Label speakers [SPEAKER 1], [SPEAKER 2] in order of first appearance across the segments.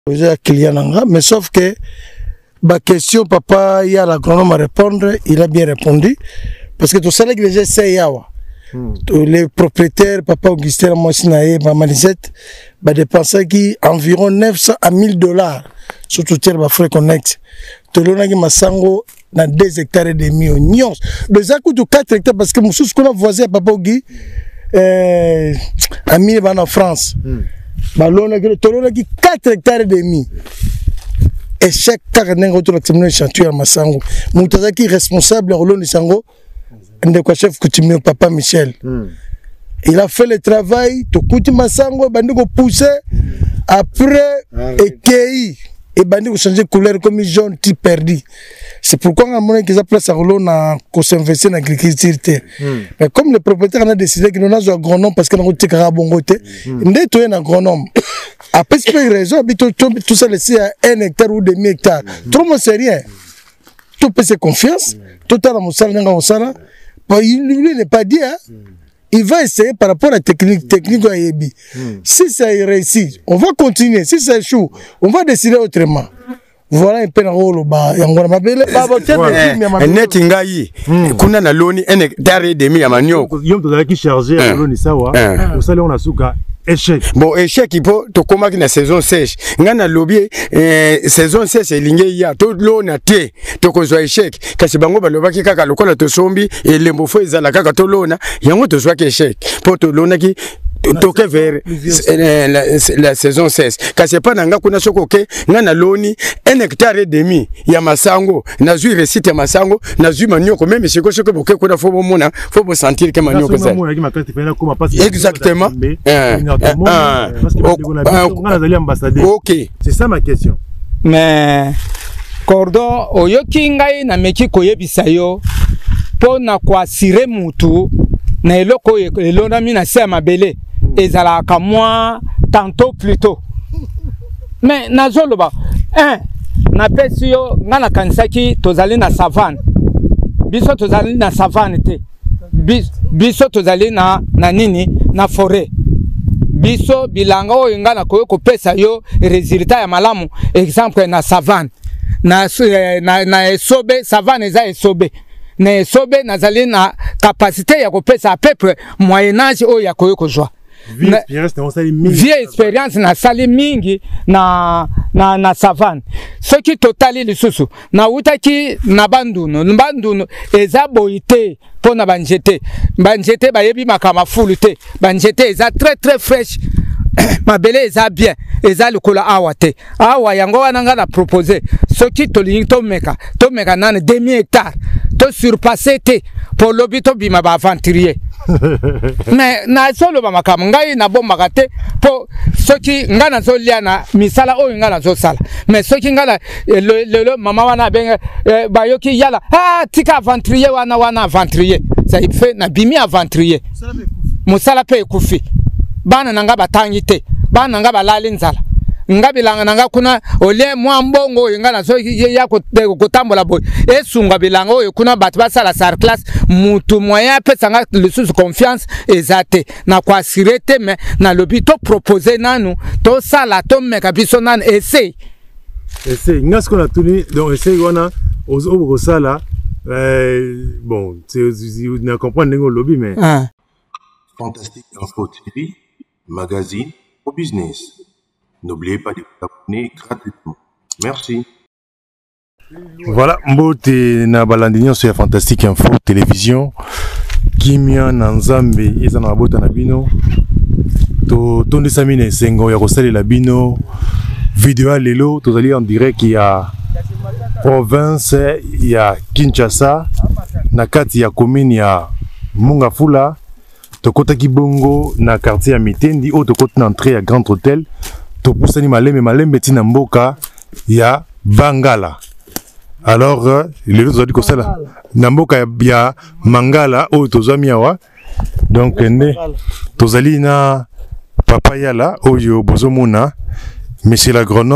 [SPEAKER 1] J'ai un client, mais sauf que ma question, papa, il y a l'agronome à répondre, il a bien répondu. Parce que tout ça, les gens c'est yawa. Les propriétaires, papa Augustin, moi, Sinaé, maman Lisette, dépensent environ 900 à 1000 $, surtout tiers ma frère connect. Tout le monde masango dans 2 hectares et demi au Nyons. Les accords de 4 hectares parce que mon sous qu'on a voisin papa Guy à 1000 en France. Balon a 4 hectares et demi. Et chaque cas n'a pas de chantier à Massango. Moutazaki responsable au long de Sango, un chef coutumier papa Michel. Il a fait le travail, tout coutume Massango, Bandiko poussé, après, et Kei, et Bandiko changé de couleur comme jaune, type perdu. C'est pourquoi on a monnaie qu'ils a placé à Rolon à s'investir dans l'agriculture. Mais comme le propriétaire a décidé qu'il n'a pas agronome parce qu'il a un carabongote, il a un agronome. Après, c'est pas une raison, tout ça laissé à 1 hectare ou demi hectare. Trop moi c'est rien. Tout peut se confiance, tout à la moussala n'a pas il n'est pas dit, hein. Il va essayer par rapport à la technique à Yebi. Si ça réussit, on va continuer. Si ça échoue, on va décider autrement. Voilà un peu le rôle.
[SPEAKER 2] Net ngai kuna na loni 1 hectare et demi ya manioko.
[SPEAKER 3] Yom to qui chargé à loni sawa. Au salé on a souka échec.
[SPEAKER 2] Bon échec il faut to komaki na saison sèche. Ngana lobby saison sèche elinge ya to lona te to kozwa échec. Kasi bango balobaki kaka lokola to sombi et lembofo ezala kaka to lona yango to zwa échec. Po to lona ki toke vers la saison 16. Car c'est pas nanga kuna soko ke ngana loni 1 hectare et demi ya masango na zui récite ya masango na zui manioko même c'est que soko boke kuna faut mona faut bo sentir que manioko ça. Exactement. OK.
[SPEAKER 3] C'est ça ma question.
[SPEAKER 4] Mais cordon oyoki ngai na meki koyebisa yo pona kwa sire mutu na eloko elona mina se mabele ezala ka moi tantôt plus tôt. Mais nazoloba na pesi yo ngana kanisaki tozali na savane. Biso tozali na savane te. Biso tozali na nini na forêt. Biso bilanga oyo ngana koyo kopesa yo résultat ya malamu exemple na savane. Na esobe savane eza esobe. Na esobe nazali na capacité ya kopesa à peu près moyen âge oyo ya koyo kozwa. Vie expérience na sali mingi na savane. Ce qui totali lisusu na utaki na banduno eza boité pona banjete bayebi makama fulu te banjete eza très fraîche. Mabele eza bien eza likola awa te awa yango wana nga na proposer ce qui tolingi to meka nane demi hectare to surpasser te pour lobito bima ba aventurier. Mais na solo ba makam ngai na bomba te po soki ngana zo liana misala o ngana zo sala mais soki ngana le mama wana ben bayoki yala tika aventurier wana aventurier ça il fait na bimi aventurier musala pe kufi bana nanga batangi te bana nanga balali nzala ngabilanga nanga kuna ole mwa mbongo ngana so ya kotambola boy esunga bilanga oyo kuna batu basala sar class mutu moya pesa nga le sous confiance ezate na kwa sirete mais na lobito proposer nanu to sala to meka biso nan essaye
[SPEAKER 3] ngasko na tuni donc essaye wana ozo sala bon c'est na comprendre ngo lobby mais
[SPEAKER 5] Fantastique Info TV, magazine au business. N'oubliez pas de vous abonner gratuitement. Merci.
[SPEAKER 3] Voilà, mbote na balandinyo sur Fantastique Info télévision. Kimia na Nzambe eza na bota na bino. To tondisa mine sengo ya kosali la bino. Vidéo lelo tozali en direct ya province ya Kinshasa na kati ya commune ya Mongafula. Tokota Kibongo na quartier ya Mitendi o tokota na entrée ya Grand Hôtel to pusani malembe tina mboka ya Bangala. Alors les autres dit que ça là na mboka ya Mangala o tozami awa donc ne tozali na papa yala oyo bozomona monsieur l'agronome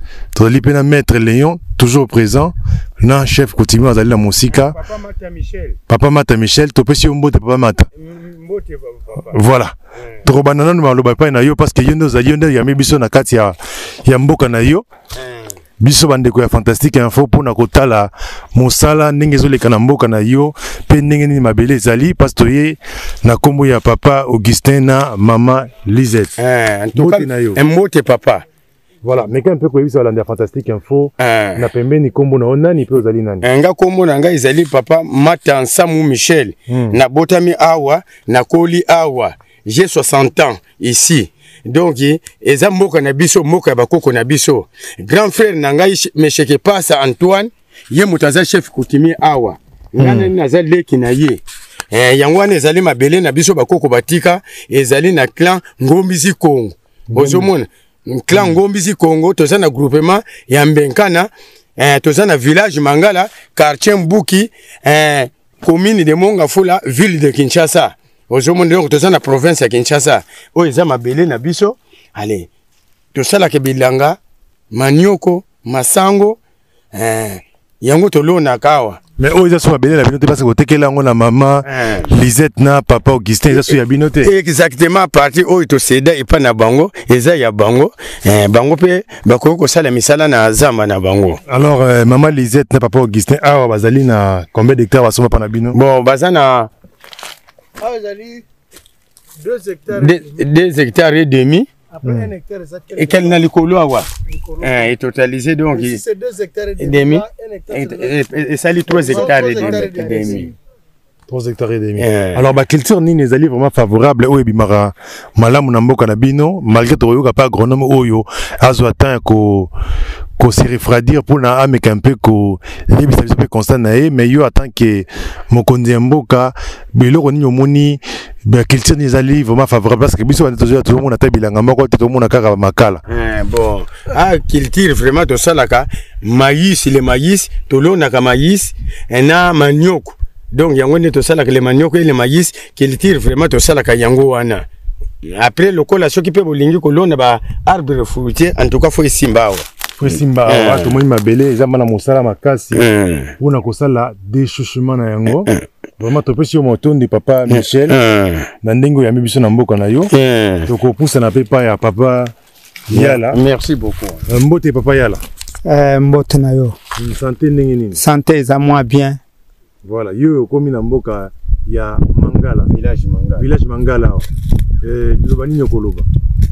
[SPEAKER 3] tozali pe na maître Léon toujours présent na chef coutumier azali na mosika papa Mata Michel topesi yo mbote papa Mata voilà tokobanda nanu maloba epai na yo parce que yo nde ozali yo nde yami biso na kati ya mboka na yo biso bandeko ya Fantastique Info mpona kotala mosala ndenge ezoleka na mboka na yo mpe ndenge nini mabele ezali parce toye na kombo ya papa Augustin na mama Lisette mbote na yo
[SPEAKER 2] mbote papa.
[SPEAKER 3] Voilà, mais quand un peu koyebisa balandi ya Fantastique Info na pembeni kombo na onani pe ozali nani
[SPEAKER 2] nga kombo na nga ezali papa Mata Nsamu Michel na botami awa na koli awa j'ai 60 ans ici. Donc eza mboka na biso mboka bakoko na biso grand frère na ngai Mesheke Pasa Antoine ye mutaza chef coutumier awa ngana naza leki na ye yango wana ezali mabele na biso bakoko batika ezali na clan Ngombizi Kongo ozomona clan Ngombizi Kongo toza na groupement ya Mbenkana toza na village Mangala quartier Mbuki commune de Mongafula ville de Kinshasa ozomona donc toza na province ya Kinshasa o eza mabele na biso allez tosala ke bilanga manioko masango yango tolona kawa
[SPEAKER 3] mais o eza so mabele na bino te parce que otekela yango na mama Lisette na papa Augustin eza so ya bino te
[SPEAKER 2] exactement parti o to seda epa na bango eza ya bango bango pe bako kosala misala na zama na bango.
[SPEAKER 3] Alors mama Lisette na papa Augustin awa bazali na combien d'hectares basoma pa na bino
[SPEAKER 2] bon bazana 2 hectares et demi.
[SPEAKER 1] Après 1 hectare,
[SPEAKER 2] et quel n'a le colo awa et totalisé donc
[SPEAKER 1] c'est 2 hectares et
[SPEAKER 2] demi et ça lui 3 hectares et demi.
[SPEAKER 3] 3 hectares et demi. Alors ba culture nini ezali vraiment favorable oyo bimara malamu na mboka na bino malgré toyoka pas agronome oyo azwa temps ko se refroidir pour na ameka un peu ko lebisa biso pe constant na ye mais yo attend que mokonzi mboka biloko nini omoni ba culture ni ezali vraiment favorable parce que biso ba tozo tout le monde atabilanga moko te tout le monde kaka makala
[SPEAKER 2] bon culture vraiment to salaka maïs le maïs tolona ka maïs na manioko donc yango ne to salaka le manioko et le maïs culture vraiment to salaka yango wana après le cola soki pe bolingi kolona ba arbre fruitier en tout cas faut simba
[SPEAKER 3] Simba watu moi mabele eza mana mosala makasi una kosala déchouchement na yango vraiment topesi yo motondi papa Michel na ndenge ya mibiso na mboka na yo tokopusa na pepa ya papa Yala.
[SPEAKER 2] Merci beaucoup
[SPEAKER 3] mbote papa Yala
[SPEAKER 4] mbote na yo
[SPEAKER 3] santé ndenge nini
[SPEAKER 4] santé eza moi bien
[SPEAKER 3] voilà yo komi na mboka ya Mangala village Mangala loba nini koloba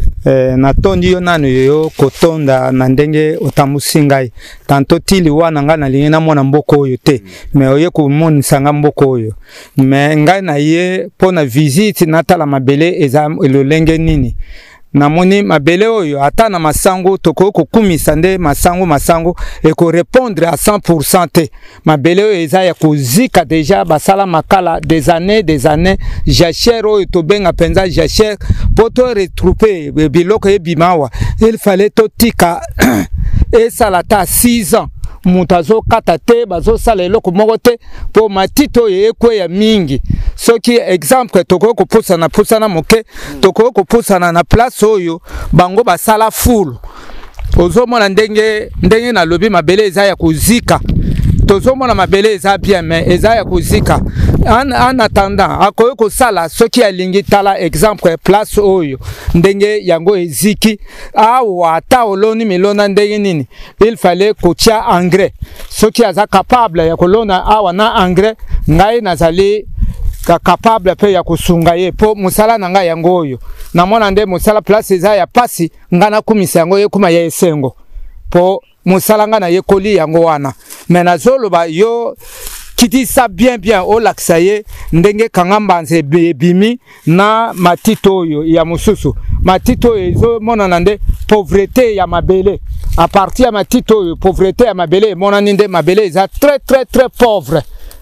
[SPEAKER 4] natondi yo nanu yo kotonda na ndenge otambusi ngai tanto tili wana nga nalingi namona mboka oyo te mais oye komonisa nga mboka oyo mais ngai na ye mpona visite natala mabele eza elolenge nini namoni mabele oyo ata na masango toko kokumisa nde masango eko répondre à 100% te mabele oyo eza ya kozika déjà basala makala des années jachère oyo tobenga penza jachère poto retrouver biloko ebimawa il fallait totika et salata 6 ans mutazo kata te bazo sala eloko moko te po matito ekwe ya mingi soki exemple toko ko pusana moke toko ko pusana na place oyo bango basala full ozomona ndenge na lobi mabele eza ya kuzika tozomona mabele eza bien mais eza ya kuzika en attendant akoyo ko sala soki alingi tala exemple place oyo ndenge yango eziki awa ata oloni milona ndenge nini il fallait kotia engrais soki aza capable ya kolona awa na engrais ngai nazali capable pe ya kusunga ye po musala na ngai yango oyo namona nde musala place eza ya pasi ngana kumisa yango ye kuma ya esengo po musala ngana ye koli yango wana mais zoloba yo kiti sa bien o laksaye ndenge kangamba nze bimi na matito oyo ya mususu matito ezo mona nande pauvreté ya mabele à partir ya matito oyo pauvreté ya mabele mona ninde mabele eza très pauvre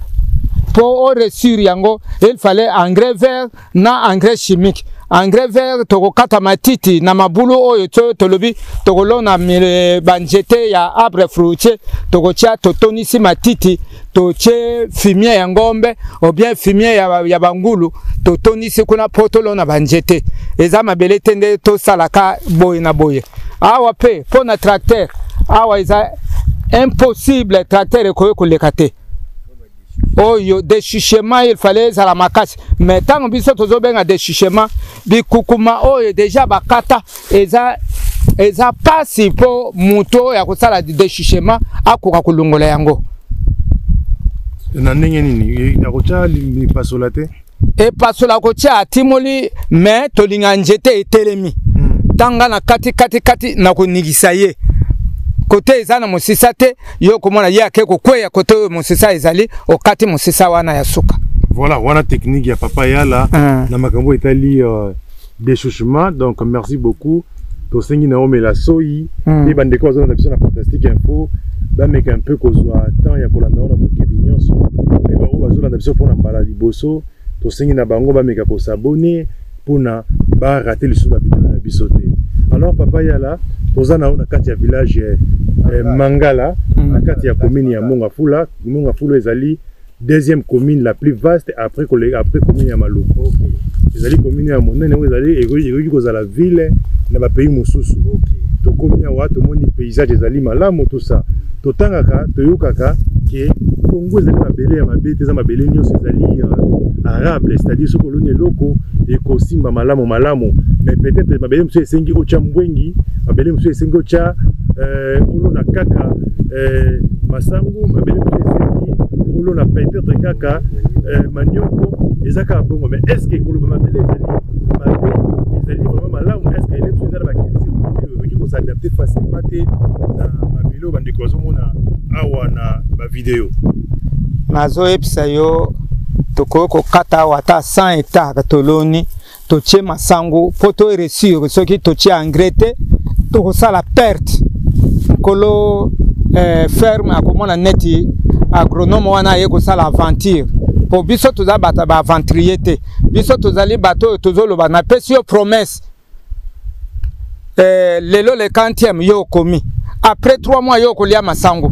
[SPEAKER 4] pour réussir yango il fallait engrais vert na engrais chimique engrais vert toko kata matiti na mabulu oyo tolobi tokolona banjete ya arbre fruitier toko tia totonisi matiti toche fumier ya ngombe ou bien fumier ya bangulu totonisi kuna potolona banjete eza mabele tende to salaka boye na boye awa pe pona tracteur awa eza impossible tracteur ekoki koleka te oyo déchuchement il fallait ezala makasi mais ntango biso tozobenga déchuchement bikukuma oyo déjà bakata eza pasi mpo moto ya kosala déchuchement akoka kolongola yango
[SPEAKER 3] na ndenge nini akotya lipasola te
[SPEAKER 4] epasola kotya atimoli mais tolinga nzete etelemi tanga na kati na konigisa ye kote eza na mosisa te yo komona ye ake kokweya kote oyo mosisa ezali okati mosisa wana ya suka.
[SPEAKER 3] Voilà, wana technique ya papa yala na makambo etali déchouchement. Donc merci beaucoup tosengi na omela soyi et bandeko bazona na biso na Fantastique Info bameka un peu kozwa temps ya kolanda na bokebi nyonso mais ba bazona na biso pona mbala liboso tosengi na bango bameka ko s'abonner pona ba rater le suba video na biso te. Alors papa yala tozana na kati ya village Mangala na kati ya commune ya Mongafula ezali deuxième commune la plus vaste après commune ya Maloko. Ezali commune ya monene ezali ekoki kozala ville na ba pays mosusu. Tokomi ya watu moni paysage ezali malamu tout ça. Totangaka toyokaka ke Congo ezali mabele ya mabete za mabele nyonso ezali arable, c'est-à-dire ce kolone loko ekosimba malamu mais peut-être mabele mso esengi ocha mbwengi mabele mso esengi ocha olona kaka masangu mabele mso esengi olona peut-être kaka manioko ezaka bongo mais est-ce que koloba mabele ezali vraiment malamu est-ce que les mso ezala bakiti qui s'adapter facilement na mabele bandeko bazomona awa na ba vidéo
[SPEAKER 4] nazo episa yo toko kokata wata 100 hectares toloni totie masango poto réussir soki totie engrais te toko sala perte kolo ferme akomona neti agronome wana ye ko sala aventure po biso toza bata ba aventurier te biso tozali bato tozoloba na pesi yo promesse lelo le 40e yo komi après 3 mois yo kolia masango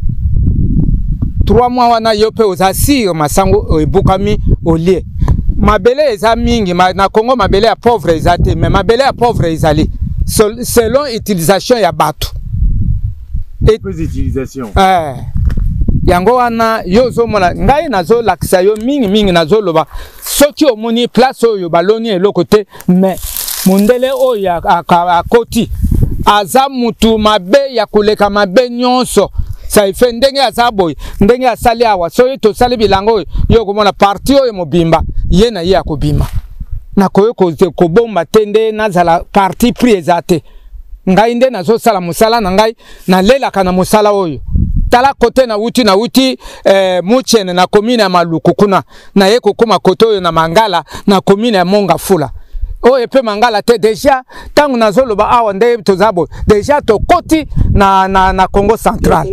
[SPEAKER 4] 3 mois wana yo pe osasir masango ebukami olie mabele eza mingi na Congo mabele ya pauvre ezate mais mabele ya pauvre ezali selon utilisation ya bato
[SPEAKER 3] et utilisation
[SPEAKER 4] yango wana yo zomona ngai nazo lakisa yo mingi nazo loba soki omoni place oyo baloni eloko te mais mundele oyo akoti aza mutu mabe ya koleka mabe nyonso sa ife ndenge azaboy ndenge asali awa soyo to sali bilango yo komona parti oyo mobimba ye na ye akobima na koyo ko bomba tende nazala parti prisate ngai nde nazo sala musala na ngai na lela kana musala oyo tala kote na wuti muchene na commune ya Maluku kuna na ye kokoma kote oyo na Mangala na commune ya Mongafula o epe Mangala te déjà tangu nazoloba awa nde tozabo déjà to koti na Congo central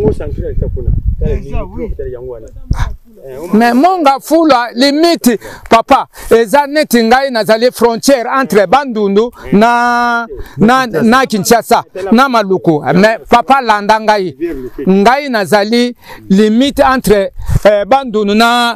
[SPEAKER 4] mais Mongafula limite papa eza neti ngai nazali frontière entre Bandundu na Kinshasa na Maluku mais papa landa ngai nazali limite entre Bandundu na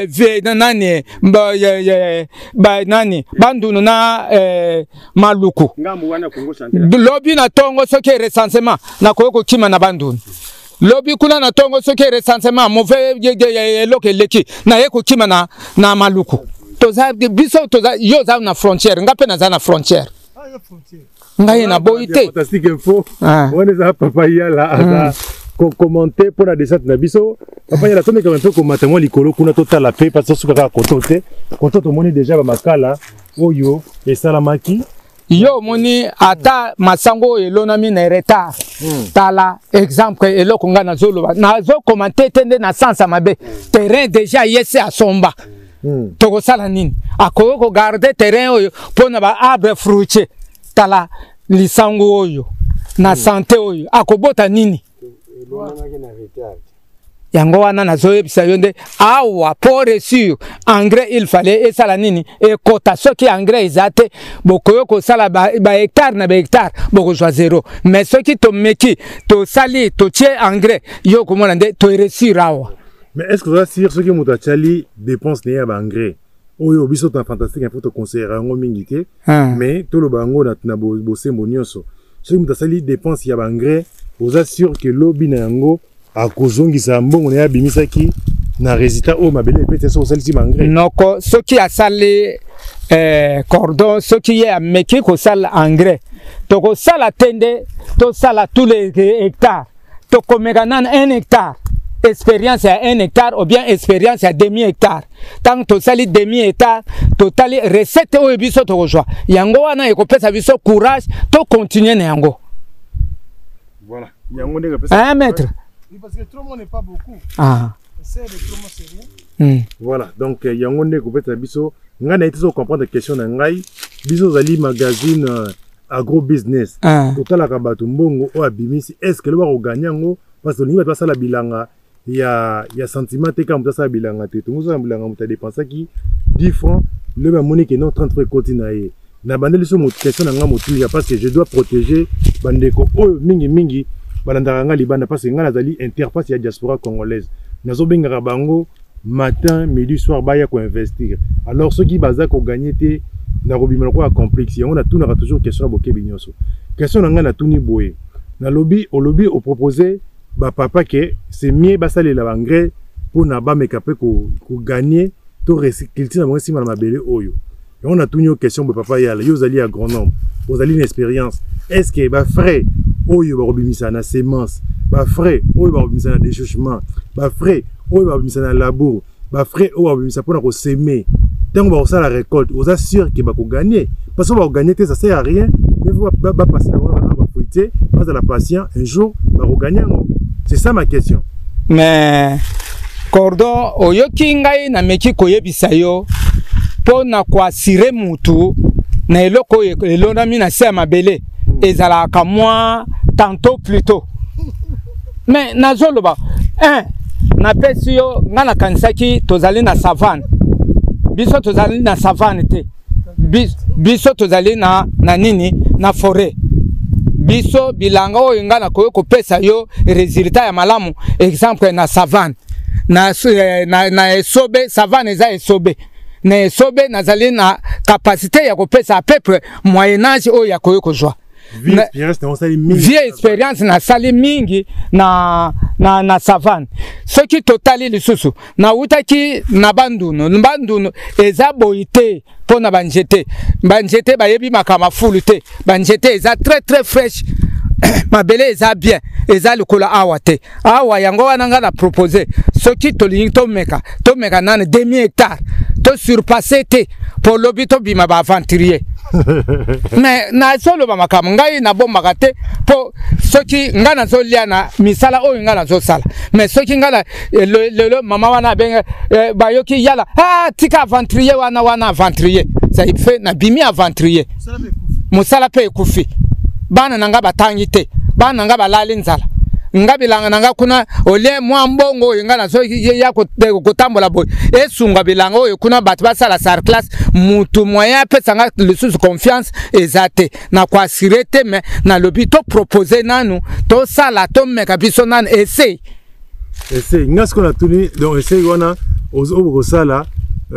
[SPEAKER 4] Bandundu na Maluku lobi na tongo soki recensement na koyoko kima na Bandundu lobi kuna na tongo soki recensement mauvais eloko eleki na ye kokima na Maluku toza biso toza yo za na frontière ngape na za na frontière ngai na boite
[SPEAKER 3] Fantastique Info on za papa yala aza commenter pour la descente na biso papa yala tone comme un peu comme tellement likolo kuna totala pe parce que suka kotote kototo moni déjà ba makala oyo et salamaki
[SPEAKER 4] yo moni ata masango elonami na retard tala exemple eloko nga nazoloba nazo commenter tende na sansa mabe terrain déjà yese asomba toko sala nini akoko garder terrain oyo pona ba arbre fruitier tala lisango oyo na santé oyo akobota nini yango wana nazoyebisa yo nde awa pour réussir engrais il fallait esala nini ekota soki engrais ezate bokoyo kosala ba hectare na ba hectare bokozwa zéro mais soki tomeki tosali totie engrais yo komona nde to réussir awa.
[SPEAKER 3] Mais est-ce que vous avez ce que vous avez dépense n'est pas engrais oyo biso ta Fantastique Info to conseiller ngo mingi te mais to lo bango na bosse monioso soki moto asali dépense ya bangrais oza sûr que lobi na yango akozongisa mbongo na ye abimisaki na résultat oyo mabele epesi so osalisi bangrais
[SPEAKER 4] noko soki asali cordon soki ye ameki kosala engrais tokosala tende tosala tous les hectares tokomeka nana 1 hectare expérience à 1 hectare ou bien expérience à demi-hectare. Tant que tu as demi-hectare, tu as les recettes au biso to rejoint. Yango wana ekopesa biso courage, to continuer yango.
[SPEAKER 3] Voilà. Yango n'est pas
[SPEAKER 4] 1 mètre.
[SPEAKER 1] Oui, parce que le tromo n'est pas beaucoup.
[SPEAKER 4] Ah.
[SPEAKER 1] C'est le tromo c'est rien.
[SPEAKER 3] Voilà. Donc yango n'est kopesa biso. Nga na itiso comprendre question na ngai. Biso zali magazine agro business. Totala ka bato mbongo o abimisi. Est-ce que le ba ko gagner ngo parce que ni ba sala bilanga. Il y a sentiment que quand ça bilanga te tungu ça bilanga muta dépenser qui 10 francs le même monnaie que non 30 francs continuer na bandeli so moto question nga motu ya parce que je dois protéger bandeko o mingi balanda nga libanda parce que nga nazali interface ya diaspora congolaise nazo benga bango matin midi soir baya ko investir alors ceux qui baza ko gagner te na robimela ko complexe on a tout na toujours question boké binyoso question nga na tuni boye na lobby au proposer ba papa que c'est mieux basali la engrais pour na ba mekape ko gagner to recycler na mwesi mala mabele oyo et on a tout une question ba papa yala yo zali agronome vous avez une expérience est-ce que ba frais oyo ba robimisa na semence ba frais oyo ba robimisa na déchauchement ba frais oyo ba robimisa na labour ba frais oyo ba robimisa pour na ko semer tant ba ça la récolte vous assure que ba ko gagner parce que ba gagner ça sert à rien mais vous ba passer na ba fouiller pas à la patient un jour ba ko gagner. C'est ça ma question.
[SPEAKER 4] Mais cordon oyoki ngai na meki koyebisa yo pona kwa sire mutu na eloko elona mina se mabele ezala ka moi tantôt plus tôt. Mais nazoloba na pesi yo ngana kanisaki tozali na savane. Biso tozali na savane te. Biso tozali na nini na forêt. Biso bilanga o ingana ko pesa yo résultat ya malamu exemple na savane na esobe savane eza esobe na esobe nazali na capacité ya ko pesa à peu près moyen âge o ya ko joie vie expérience na sali mingi na savane ce qui totali lisusu na utaki na banduno eza boité pour na banjete bayebi makama fulute banjete eza très fraîche mabele eza bien eza likola awa te awa yango wana nga na proposer ce qui tolingi to meka nane demi hectare to surpasser te pour lobito bima ba aventurier mais na solo ba makam ngai na bomaka te po soki nga na zolia na misala oyo nga na zosala mais soki nga na le mama wana benga bayoki yala tika aventurier wana aventurier ça il fait na bimi aventurier musala pe kufi bana nanga batangi te bana nanga balali nzala ngabilanga nanga kuna ole mwa mbongo ngana so ya kotambola boy esunga bilanga oyo kuna batu basala sar class mutu moyen pesa nga le sous confiance ezate na kwa sirete mais na lobi to proposer nanu to sala to meka biso nan essaye
[SPEAKER 3] ngasko na tuni donc essaye wana ozo sala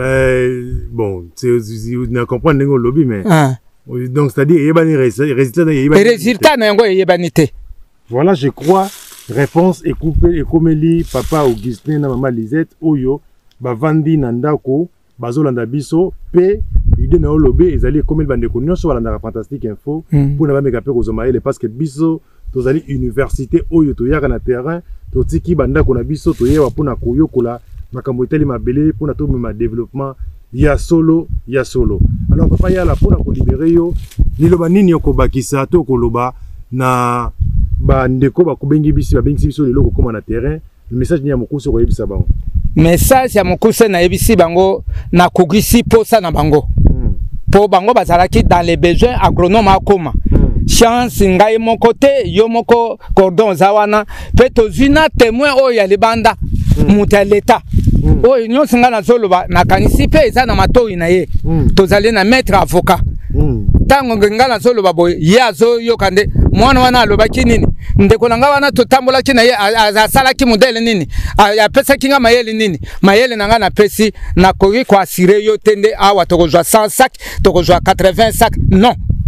[SPEAKER 3] bon c'est na comprendre ngo lobi mais donc c'est-à-dire yebani résultat
[SPEAKER 4] na yango yebani te.
[SPEAKER 3] Voilà, je crois, réponse est coupée et comme li papa Augustin na maman Lisette oyo ba vandi na ndako bazolanda biso pe idée na olobe ezali comme le bande konyo so balanda fantastique info pour na ba meka pe kozomaele parce que biso tozali université oyo to yaka na terrain to tiki banda ko na biso to yewa pona koyokola makambo etali mabele pona to ma développement ya solo alors papa ya la pona ko libérer yo ni loba nini okobakisa to koloba na ba ndeko ba kubengi biso lelo ko koma na terrain le message ni ya mokuso ko yebisa bango
[SPEAKER 4] message ya mokuso na yebisi bango na kugisi posa na bango po bango bazalaki dans les besoins agronome akoma chance ngai mon côté yo moko cordon zawana pe tozina témoin o ya libanda muta l'état o union singa na zoloba na kanisi pe eza na matoi na ye tozali na maître avocat tango ngala solo babo yazo yokande mwana wana alobaki nini ndeko nanga wana totambola kina ye azasala ki modele nini ya pesa kinga mayele nini mayele nanga na pesi na koki kwa assurer yo tende awa tokozwa 100 sacs tokozwa 80 sacs non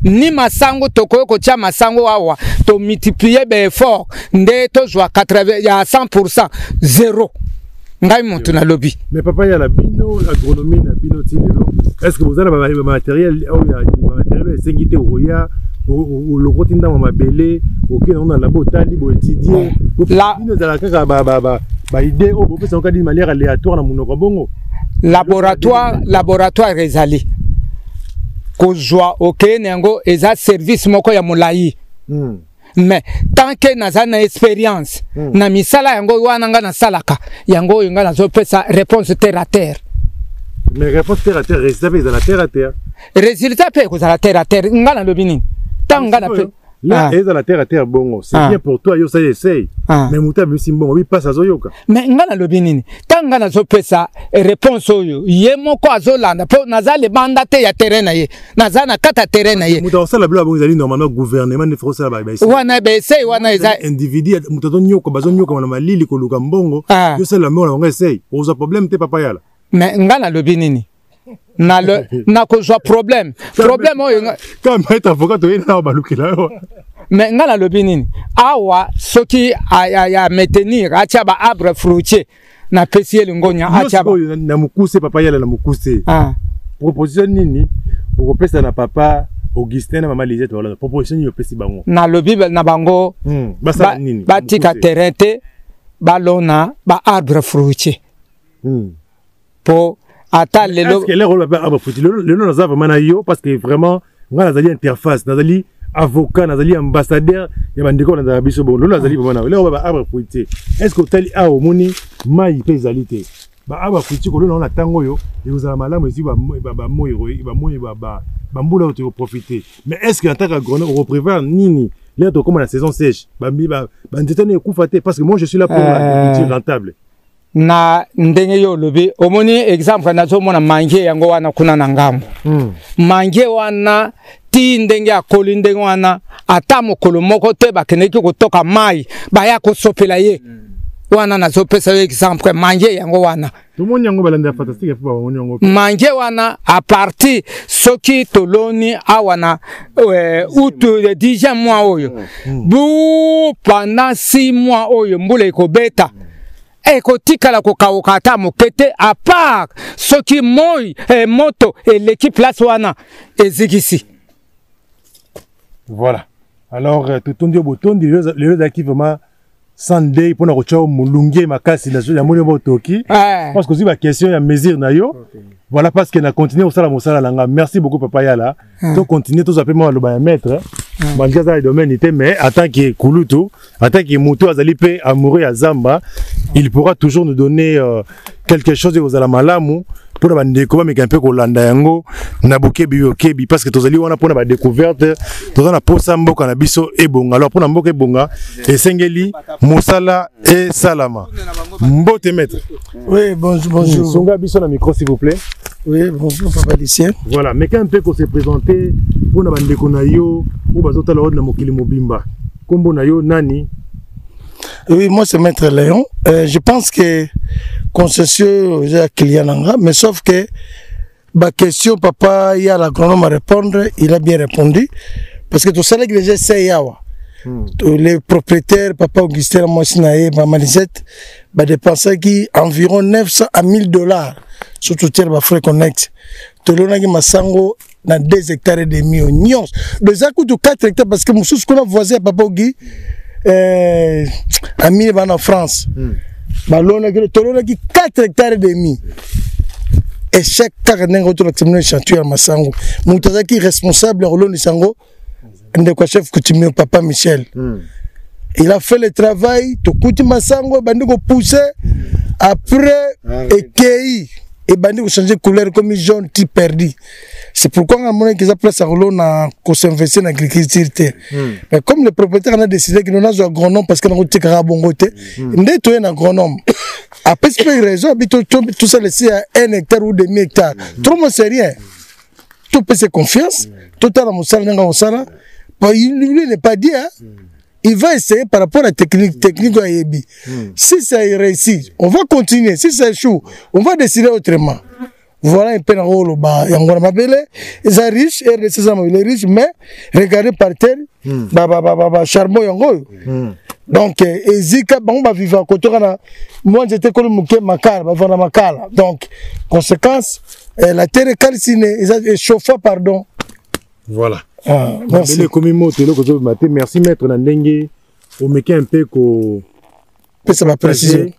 [SPEAKER 4] ni masango tokoyo kotia masango awa to multiplier be effort nde to joa 80 ya 100% zéro ngai montu na lobby.
[SPEAKER 3] Mais papa ya la bino agronomie na bino tilelo est-ce que vous avez ba matériel ou ya matériel sengité roya au logo tinda mabele auquel on a labo tali bo étudier
[SPEAKER 4] la
[SPEAKER 3] bino za la kaka ba idée au bo pesa on ka di manière aléatoire na munoko bongo
[SPEAKER 4] laboratoire ezali kozwa okene yango eza service moko ya molayi. Mais tant que naza na expérience na misala yango wana nga na salaka yango nga nazo pesa réponse terre à terre.
[SPEAKER 3] Mais réponse terre à terre résultat pe za terre à terre.
[SPEAKER 4] Résultat pe ko za terre à terre nga na lobi nini tanga na pe
[SPEAKER 3] là et za la terre à terre bongo c'est bien pour toi yo ça essaye mais muta bi simbo oui passe azoyoka
[SPEAKER 4] mais nga na lobi nini tanga na zo pesa réponse oyo ye moko azolanda po naza le mandate ya terrain na ye naza na kata terrain na ye
[SPEAKER 3] muta osala bla bongo zali normalement gouvernement ne faut ça ba
[SPEAKER 4] wana be essaye wana eza
[SPEAKER 3] individu muta to nyoko bazonyoka na malili ko luka mbongo yo sala mo na essaye oza problème te papa yala
[SPEAKER 4] mais nga na lobi nini na kozwa problème oyo
[SPEAKER 3] quand mettre avocat to ina ba lukila
[SPEAKER 4] mais nga na lobi nini awa soki ya maintenir atia ba arbre fruitier na pesi ngonya atia ba
[SPEAKER 3] na mukuse papa yala na mukuse proposition nini o pesa na papa Augustin na mama Lisette wala proposition yo pesi bango
[SPEAKER 4] na lobi na bango
[SPEAKER 3] basa nini
[SPEAKER 4] batika terrain balona ba arbre fruitier po ata lelo
[SPEAKER 3] est-ce que les rôles arbre fruitier le nom ça vraiment na yo parce que vraiment nga nazali interface nazali avocat nazali ambassadeur ya bandeko na biso bon lolo nazali vraiment na lelo ba arbre fruitier est-ce que tali a omoni mai pe zalité ba arbre fruitier ko lolo na tango yo et vous avez malamu ici ba mbula to profiter mais est-ce que en tant qu'agronome on préfère nini là to comme la saison sèche ba ndeta ne kufate parce que moi je suis là pour l'agriculture rentable
[SPEAKER 4] na ndenge yo lobi omoni exemple na zo mona mange yango wana kuna na ngambo mange wana ti ndenge akoli ndenge wana ata mokolo moko te bakeneki kotoka mai baya kosopela ye wana na zo pesa exemple mange yango wana
[SPEAKER 3] tout monde yango balanda fantastique fa ba yango
[SPEAKER 4] mange wana a partir soki toloni awana août le 10e mois oyo bu pendant 6 mois oyo mbula ikobeta ekotikala kokauka ata mokete à part soki moi moto et l'équipe place wana ezikisi.
[SPEAKER 3] Voilà. Alors tout on dit au bouton les actifs vraiment Sunday pour na kocha mulungi makasi na ya moni botoki parce que si ma question ya mesure na yo voilà parce que na continuer au sala mosala langa merci beaucoup papa yala to continuer to appeler moi le ba maître malgré ça le domaine était mais attends que kulutu attends que muto azali pe amoureux ya zamba il pourra toujours nous donner quelque chose aux ala malamu pour la ndeko mais un peu kolanda yango na bokebi yokebi parce que tozali wana pour la découverte tozana posa mboka na biso ebonga alors pour na mboka ebonga esengeli mosala et salama mbote maître.
[SPEAKER 1] Oui, bonjour.
[SPEAKER 3] Songa biso na micro s'il vous plaît.
[SPEAKER 1] Oui, bonjour papa Lucien.
[SPEAKER 3] Voilà, mais quand un peu qu'on s'est présenté pour na bandeko na yo ou bazota la na mokili mobimba kombo na yo nani.
[SPEAKER 1] Oui, moi c'est Maître Léon. Je pense que concession j'ai client mais sauf que ma question papa il y a l'agronome à répondre, il a bien répondu parce que tout ça là que j'ai essayé yawa. Les propriétaires papa Augustin Mosinae maman Lisette ba dépenser qui environ 900 à 1000 $, surtout tel ba frais connect. Tolona ki masango na 2 hectares et demi nyons. Les coût de 4 hectares parce que monsieur ce qu'on a voisin papa Augusti ami en France. Balona ki tolona ki 4 hectares et demi. Et chaque cas n'a pas de chantier à masango. Moutazaki responsable rôle de sango. Ndeko chef coutumier papa Michel. Il a fait le travail, tout coutume masango bandi ko pousser après écueilli et bandi ko changer couleur comme jaune type perdu. C'est pourquoi on a monnaie qu'ils a place à rouler na ko s'investir dans l'agriculture. Mais comme le propriétaire a décidé qu'il n'a pas agronome parce qu'il a un carabongote, ndé to un agronome. Après c'est raison habite tout ça laisser à 1 hectare ou demi hectare. Trop moi c'est rien. Tout peut se confiance, tout à la moussala n'a moussala. Il n'est pas dit, hein? Il va essayer par rapport à la technique de Yebi. Si ça réussit, on va continuer. Si ça échoue, on va décider autrement. voilà un peu dans le bas. Il y a encore mabele. Ils sont riches, RDC ils sont riches, mais regardez par terre, charbon yango. Donc, Ezika, on va vivre à côté. Moi, j'étais comme Mouké Makala, Makala. Donc, conséquence, la terre est calcinée, et chauffée, pardon.
[SPEAKER 3] Voilà.
[SPEAKER 1] Merci.
[SPEAKER 3] Merci, maître Nandenge. On met un peu que.
[SPEAKER 1] Ça va préciser.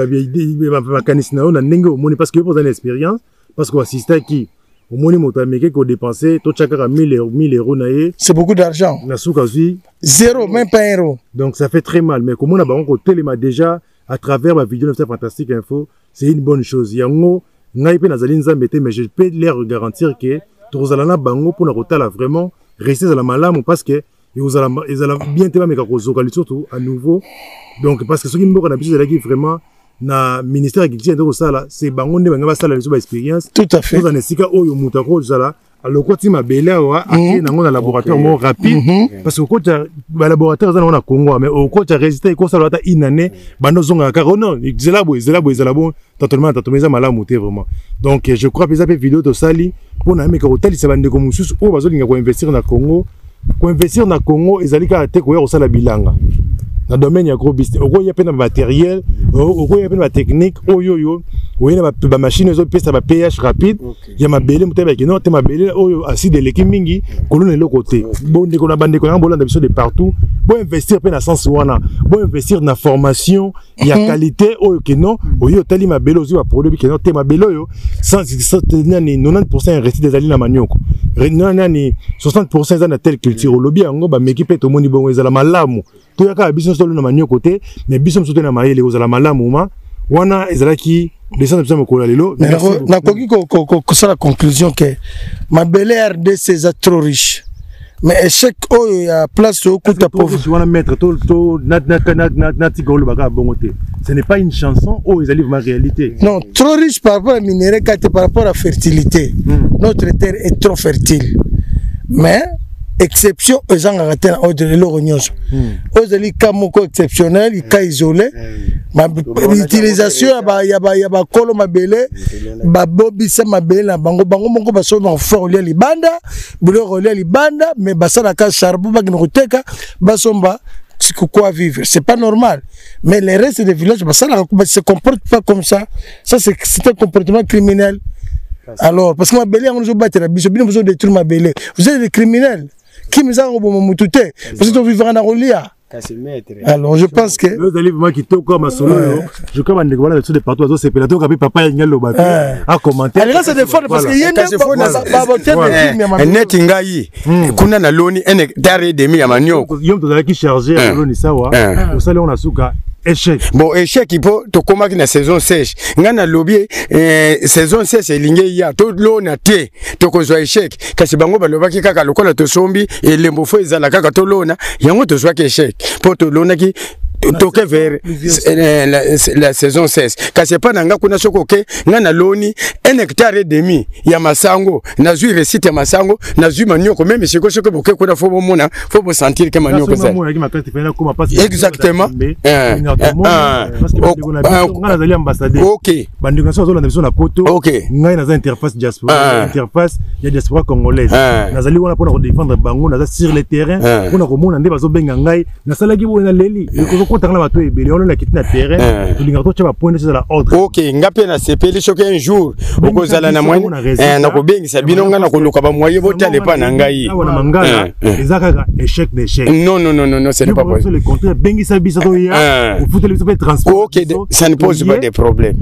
[SPEAKER 3] Parce que vous avez l'expérience, parce qu'on assiste à qui au moins, on a dépensé, tout chacun a 1000 euros.
[SPEAKER 1] C'est beaucoup d'argent. Zéro, même pas un euro.
[SPEAKER 3] Donc ça fait très mal. Mais comme on a déjà, à travers ma vidéo de Fantastique Info, c'est une bonne chose. Il y a mais je peux leur garantir que tous allez bango pour la vraiment rester dans la malam parce que ils allez bien te mettre surtout à nouveau. Donc parce que ce qui me dit vraiment na ministère agriculture de Rosala c'est bango ne banga basala les expérience
[SPEAKER 1] tout à fait
[SPEAKER 3] vous en esika oyo mutako zala alors quoi tu m'appelles wa aki na ngona laboratoire mo rapide parce que quand ba laboratoire za na Congo mais au quand tu résultat ko sala ta une année bando zonga ka non zela bo totalement malamu te vraiment donc je crois que les vidéos de sali pour na meka hotel c'est bande comme sous o bazolinga ko investir na Congo ezalika te ko ya sala bilanga dans le domaine de gros business. Il y a un matériel, il y a une technique, il y a une machine, il y a un pH rapide, il y a un belle, il y a un belle, acide de l'équipe mingi, colonne de l'autre côté. Bon, on a bandé de partout. Bon, investir dans le sens où on a, bon, investir dans la formation, il y a qualité, il y a tellement ma belle, il y a produit qui est ma belle, 90% resté des alliés dans manioc. 60% dans la telle culture. Le lobby, on va m'équiper tout le monde, bon, ils ont la malamu. Tout le monde sont dans le côté, mais bisom sont dans la maille, ils ont la malamu. Wana, ils ont qui descendent de ce lelo.
[SPEAKER 1] Mais c'est la conclusion que ma belle RD c'est trop riche. Mais échec, il y a place au coup de pauvre. Ce n'est pas une chanson, ils arrivent à la réalité. Non, trop riche par rapport à minerai, par rapport à la fertilité. Notre terre est trop fertile. Mais, exception, ils ont raté l'orignos. Ils ont cas exceptionnel, ils cas isolé. L'utilisation, il y a des colo mabele, babobisa mabele, bango mongo baso dans fort lié libanda, boulot relié libanda, mais basa la case charbon, bagnoteka, basomba. Quoi vivre, c'est pas normal. Mais les restes des villages, ça ne se comporte pas comme ça. Ça, c'est un comportement criminel. Alors, parce que ma belle, on nous bat la biche, bien besoin de détruire ma belle. Vous êtes des criminels. Qui me a moutouté? Parce que vous vivez en Arolia. Alors, je pense que.
[SPEAKER 3] Vous allez voir qui t'ont comme un solo. Je commence à voir là-dessus de partout. C'est plateau qui papa et le bateau. À commenter.
[SPEAKER 1] Alors là, c'est des fois parce qu'il y a
[SPEAKER 2] un net ingaï. Kuna na loni, un hectare demi à manioc.
[SPEAKER 3] Yom to qui chargé à loni sawa. Au salon on a souka. Échec.
[SPEAKER 2] Bon, échec, il faut te commander la saison sèche. Ngana lobby, saison sèche, il y a tout l'eau na té. To ko soit échec. Kasi bango baloba ki kaka lokola to sombi et lembo fo ezala kaka to lona. Yango to soit échec. Pour to lona ki toke vers la saison 16. Kasi pa nanga kuna soko ke ngana loni 1 hectare et demi ya masango. Na zui recite ya masango, na zui manioko même si ko soko boke kuna fo bomona, fo bo sentir que manioko ça. Exactement. OK.
[SPEAKER 3] Bandeko so na biso na poto.
[SPEAKER 2] OK.
[SPEAKER 3] Ngai na za interface diaspora, interface ya diaspora congolaise. Nazali wana pour défendre bango na sur le terrain, pour na komona nde bazo benga ngai na salaki bo na leli. Ok, ngapi na sepeli choke un jour okozala na mwen na kobengisa bino nga na koluka ba moye botale pa na ngai ezaka échec d'échec.
[SPEAKER 2] Non, ce n'est pas possible.
[SPEAKER 3] Le contraire bengisa biso to ya au foot le biso transport.
[SPEAKER 2] OK, ça ne pose pas de problème.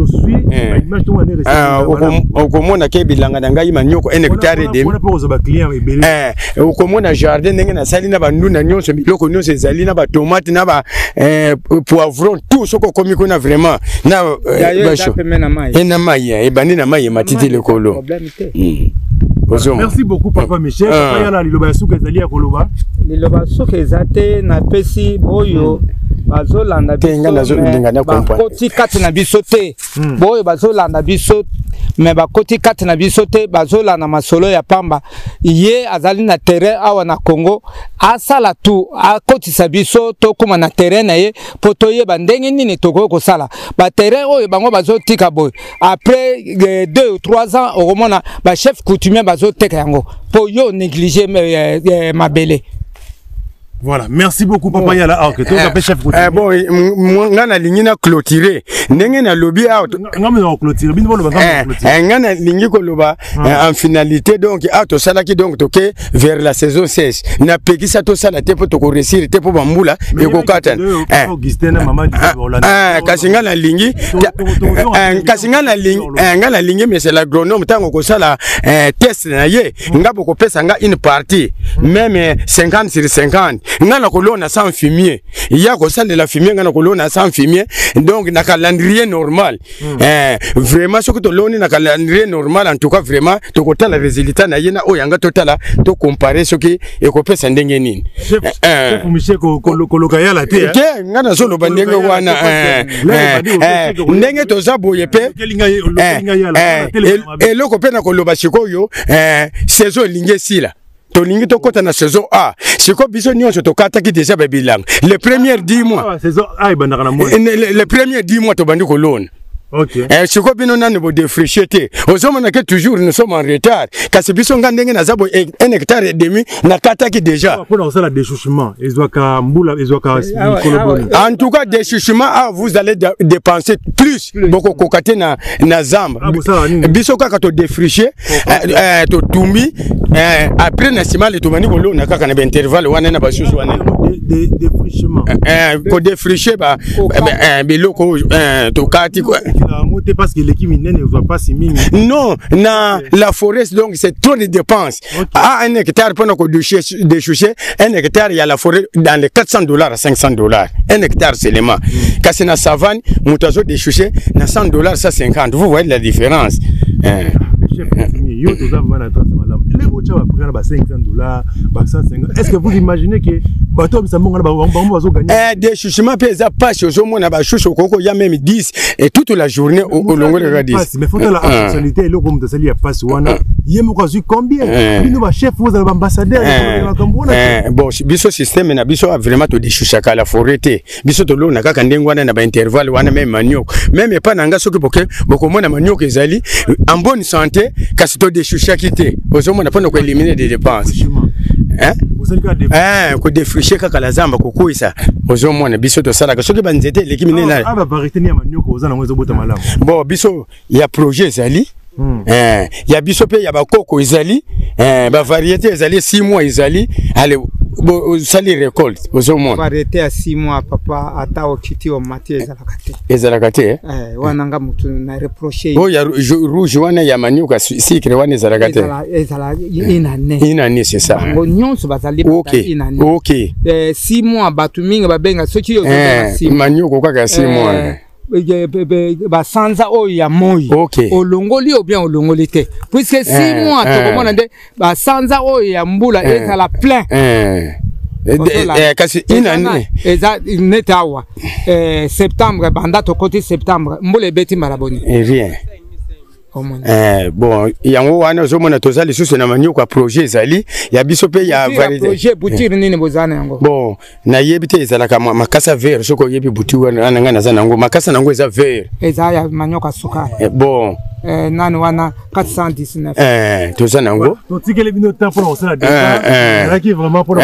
[SPEAKER 2] Okomona ke bilanga na ngai manyoko 1 hectare et demi. Okomona jardin ndenge na sali na banduna nyonso biloko nyonso ezali na ba tomate na ba poivron tout ce qu'on commis qu'on a vraiment na na maïa et bani na maïa matiti le colo.
[SPEAKER 3] Merci beaucoup papa Michel. Papa la liloba suka ezali ya koloba.
[SPEAKER 4] Liloba suka ezate na pesi boyo bazolanda biso. Bakoti kati na biso te. Boyo bazolanda biso mais bakoti kati na biso te bazola na masolo ya pamba ye azali na terrain awa na Congo asala tu akotisa biso tokuma na terrain na ye po toyeba ndenge nini tokoki kosala ba terrain oyo bango bazotika boy après 2 ou 3 ans okomona ba chef coutumier bazoteka yango po yo négliger mabele.
[SPEAKER 3] Voilà, merci beaucoup Papa Yala. Ah, ok, toi tu chef coutumier.
[SPEAKER 2] Bon, nga na lingi na clôturer. Ndenge na lobby out.
[SPEAKER 3] Nga na clôturer. Bino lo ba clôturer.
[SPEAKER 2] Nga na lingi ko loba en finalité donc auto sala ki donc toke vers la saison 16. Na pekisa to sala te po to ko réussir te po bambula e ko katana.
[SPEAKER 3] Augustin na mama di Orlando.
[SPEAKER 2] Kasinga na lingi. Kasinga na lingi. Nga na lingi mais c'est l'agronome tango ko sala test na ye. Nga boko pesa nga une partie même 50 sur 50. Ngana kolona sans fumier. Il y a ko sala la fumier ngana kolona sans fumier. Donc na calendrier normal. Vraiment ce que to loni na calendrier normal en tout cas vraiment to kota la résultat na yena o yanga totala to comparer ce qui e ko pesa ndenge nini.
[SPEAKER 3] Chef Michel ko lokaya la te.
[SPEAKER 2] Ke ngana so lo bandenge wana ndenge to za boye pe. Et loko pe na ko loba sikoyo saison linge sila. Tolingi to kota na saison A. Siko biso nyonso to kata ki déjà bebilang. Les premiers 10 mois.
[SPEAKER 3] Saison A ibandaka na mois.
[SPEAKER 2] Les premiers 10 mois to bandi ko lone.
[SPEAKER 3] OK.
[SPEAKER 2] Siko bino nani bo défricher. Ozomona que toujours nous sommes en retard. Kasi biso ngandenge na zabo 1 hectare et demi na kata ki déjà.
[SPEAKER 3] Pour ça la déchouchement, ezwaka mbula ezwaka
[SPEAKER 2] en tout cas déchouchement vous allez dépenser plus beaucoup kokate na zamba. Biso kaka to défricher to tumbi après na simali to bani ko lona kaka na intervalle wana na basusu wana
[SPEAKER 3] défrichement.
[SPEAKER 2] Ko défricher ba biloko to kati quoi.
[SPEAKER 3] Parce que l'équipe ne va pas si mine.
[SPEAKER 2] Non, na la forêt donc c'est trop de dépenses. À 1 hectare pendant que déchoucher 1 hectare il y a la forêt dans les $400 à $500. 1 hectare seulement. Quand c'est na savane, mutazo déchoucher na $100 ça 50. Vous voyez la différence. Est-ce
[SPEAKER 3] que vous imaginez que
[SPEAKER 2] déchouchement pesa pas chez au monde na ba choucho koko ya même 10 et toute la journée au longo de la 10.
[SPEAKER 3] Mais faut la responsabilité et le comme de sali a passe wana yemo ko zu combien bino ba chef vous ambassadeur
[SPEAKER 2] bon biso système na biso vraiment to déchoucha ka la forêt biso to lona kaka ndengo wana na ba intervalle wana même manioko même pas nanga soki poke boko mona manioko ezali en bonne santé kasi to déchoucha kité ozomona pona ko éliminer des dépenses. Ko défricher kaka la zamba ko kuisa ozomona biso to sala ka soki banzete l'équipe nena
[SPEAKER 3] aba variété ni manioko ozana mwezo bota malamu
[SPEAKER 2] bon biso ya projet ezali ya biso pe ya bakoko ezali ba variété ezali 6 mois ezali allez sali récolte ozomona
[SPEAKER 4] variété à 6 mois papa ata okiti o matière
[SPEAKER 2] ezalaka te
[SPEAKER 4] wana nga mutu na reprocher
[SPEAKER 2] oh ya rouge wana ya maniuka sikre wana ezalaka te
[SPEAKER 4] ezala inane
[SPEAKER 2] c'est ça
[SPEAKER 4] ngo nyonso bazali
[SPEAKER 2] inane OK
[SPEAKER 4] 6 mois batu mingi babenga soki yo
[SPEAKER 2] maniuka kaka 6 mois
[SPEAKER 4] basanza oyo ya moi olongoli ou bien olongoli te puisque 6 mois tokomona nde basanza oyo ya mbula ezala plein
[SPEAKER 2] kasi inane
[SPEAKER 4] eza netawa septembre banda tokoti septembre mbula ebeti maraboni
[SPEAKER 2] rien bon yango wana ozomona tozali susu na manioko projet ezali ya biso pe ya
[SPEAKER 4] variété projet boutir nini bozana yango
[SPEAKER 2] bon na yebite ezalaka makasa vert soko yebi boutir wana ngana za nango makasa nango eza vert
[SPEAKER 4] eza ya manioka suka
[SPEAKER 2] bon
[SPEAKER 4] nani wana 419
[SPEAKER 2] toza nango
[SPEAKER 3] totikele bino temps pour osala déjà qui vraiment pour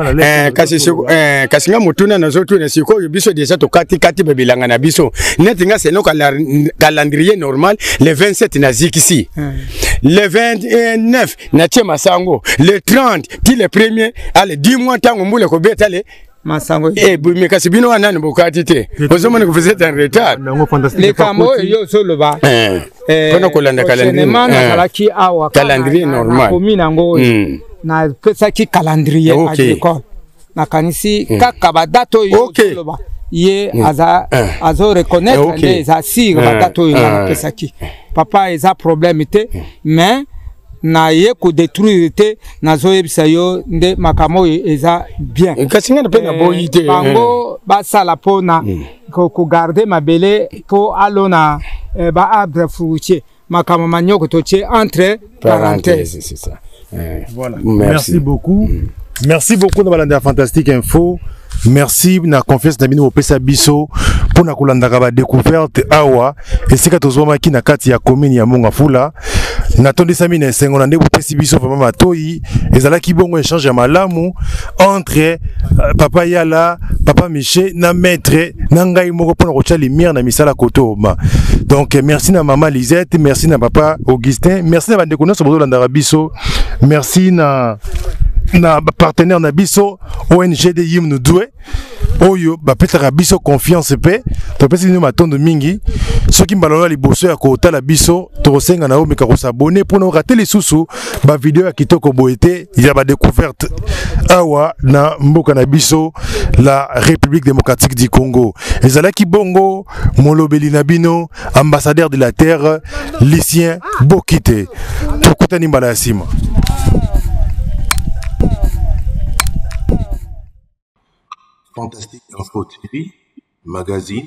[SPEAKER 2] kasi nga mutuna na zotu na siko biso déjà to kati babilanga na biso netinga c'est no calendrier normal le 27 na zikisi le 29 na chema sango le 30 ti le premier allez 10 mois tango mbule ko betale
[SPEAKER 4] masango
[SPEAKER 2] mais kasi bino anani bokati te ozomona que vous êtes en retard
[SPEAKER 4] les camo yo solo ba
[SPEAKER 2] pona kolanda calendrier normal
[SPEAKER 4] kominango na pesa ki calendrier agricole na kanisi kaka badato yo solo ba ye azo reconnaître les assis badato yo na pesa ki papa eza problème te mais na ye ko détruire te na zo yebisa yo nde makamo eza bien
[SPEAKER 2] kasi ngana pe na boyite
[SPEAKER 4] bango ba sala pona ko garder mabele po alona ba arbre fruitier makambo manyoko totie entre parenthèses.
[SPEAKER 2] C'est ça.
[SPEAKER 3] Voilà. Merci beaucoup. Merci beaucoup de balanda Fantastique Info. Merci na confiance na bino opesa biso pour na kolanda ba découverte awa et c'est que tozoma ki na kati ya commune ya Mongafula na tondisa mine sengo na nde opesi biso vraiment matoi ezala ki bongo échange ya malamu entre papa Yala, papa Miché na maître na ngai moko pour na kocha lumière na misala Kotoma. Donc merci na maman Lisette, merci na papa Augustin, merci na bande konoso bozolanda biso, merci na partenaire na biso ONG de Yim nous doué oyo ba petaka biso confiance pe to pesi ni matondo mingi soki mbalona liboso ya kota la biso to senga na o meka ko s'abonner pour no rater les sous ba vidéo ya kitoko boete ya ba découverte awa na mboka na biso la République démocratique du Congo ezalaki bongo molobeli na bino ambassadeur de la terre Lucien Bokite to kutani mbala ya sima.
[SPEAKER 5] Fantastique Info TV, magazine.